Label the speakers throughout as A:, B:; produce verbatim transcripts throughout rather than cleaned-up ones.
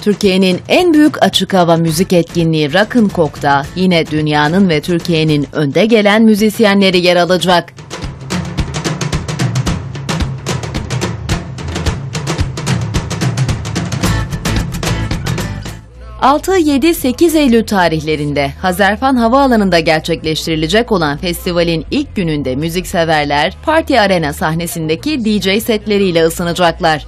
A: Türkiye'nin en büyük açık hava müzik etkinliği Rock'n'Coke'da yine dünyanın ve Türkiye'nin önde gelen müzisyenleri yer alacak. altı, yedi, sekiz Eylül tarihlerinde Hazarfan Havaalanı'nda gerçekleştirilecek olan festivalin ilk gününde müzikseverler Party Arena sahnesindeki D J setleriyle ısınacaklar.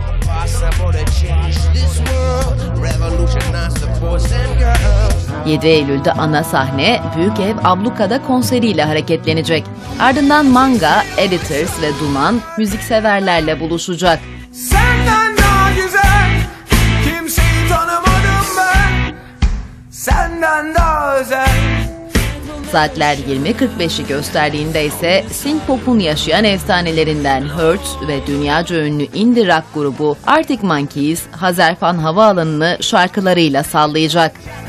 A: yedi Eylül'de ana sahne Büyük Ev Abluka'da konseriyle hareketlenecek. Ardından Manga, Editors ve Duman müzikseverlerle buluşacak.
B: Senden daha güzel kimseyi tanımadım ben, senden daha özel.
A: Saatler yirmi kırk beşi gösterdiğinde ise synth-pop'un yaşayan efsanelerinden Hurt ve dünyaca ünlü indie rock grubu Arctic Monkeys, Hazarfan Havaalanı'nı şarkılarıyla sallayacak.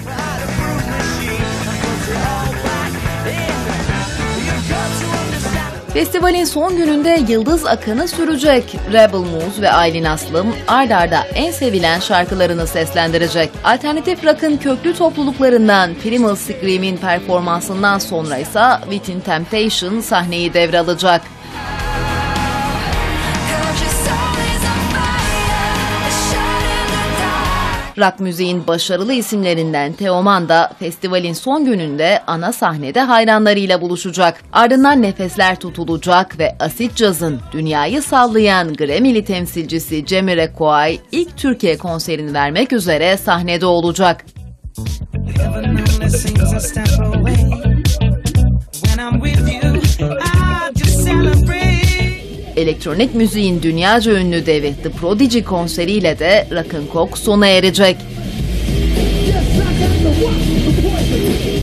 A: Festivalin son gününde yıldız akını sürecek. Rebel Moose ve Aylin Aslım ard arda en sevilen şarkılarını seslendirecek. Alternatif rock'ın köklü topluluklarından Primal Scream'in performansından sonra ise Within Temptation sahneyi devralacak. Rock müziğin başarılı isimlerinden Teoman da festivalin son gününde ana sahnede hayranlarıyla buluşacak. Ardından nefesler tutulacak ve asit cazın dünyayı sallayan Grammy'li temsilcisi Jamiroquai ilk Türkiye konserini vermek üzere sahnede olacak. Elektronik müziğin dünyaca ünlü devi The Prodigy konseriyle de Rock'n'Coke sona erecek.